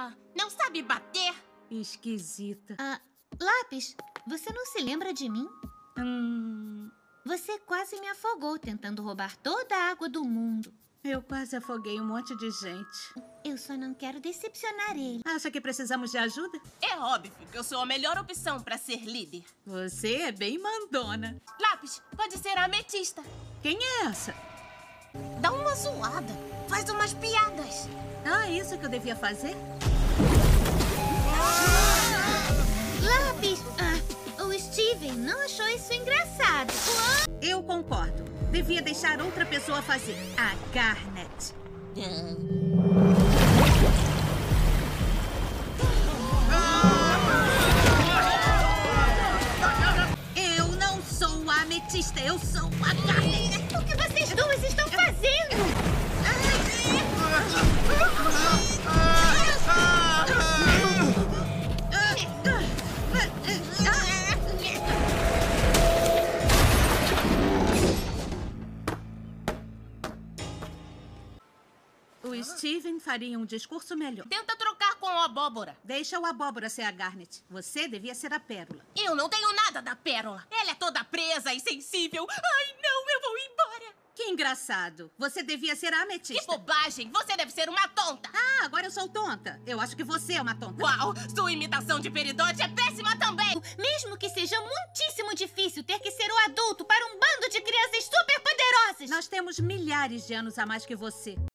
Não sabe bater? Esquisita. Lápis, você não se lembra de mim? Você quase me afogou tentando roubar toda a água do mundo. Eu quase afoguei um monte de gente. Eu só não quero decepcionar ele. Acha que precisamos de ajuda? É óbvio que eu sou a melhor opção pra ser líder. Você é bem mandona. Lápis, pode ser a ametista. Quem é essa? Dá uma zoada. Faz umas piadas. Isso que eu devia fazer? Lápis, o Steven não achou isso engraçado. Eu concordo. Devia deixar outra pessoa fazer. A Garnet. Eu não sou a ametista, eu sou a Garnet. O que vocês duas estão fazendo? O Steven faria um discurso melhor. Tenta trocar com o abóbora. Deixa o abóbora ser a Garnet. Você devia ser a pérola. Eu não tenho nada da pérola. Ela é toda presa e sensível. Ai, não, eu vou embora. Que engraçado. Você devia ser a ametista. Que bobagem. Você deve ser uma tonta. Agora eu sou tonta. Eu acho que você é uma tonta. Uau, sua imitação de Peridot é péssima também. Mesmo que seja muitíssimo difícil ter que ser o adulto para um bando de crianças superpoderosas. Nós temos milhares de anos a mais que você.